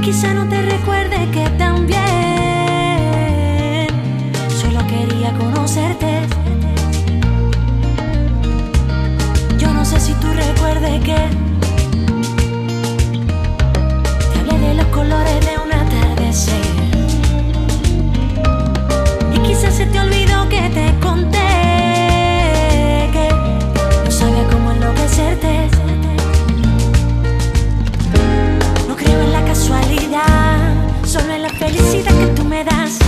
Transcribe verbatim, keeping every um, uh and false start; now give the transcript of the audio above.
quizá no te recuerde que también solo quería conocerte. Yo no sé si tú recuerdes que te hablé de los colores de un atardecer, y quizás se te olvidó que te conté que no sabía cómo enloquecerte. No creo en la casualidad, solo en la felicidad que tú me das.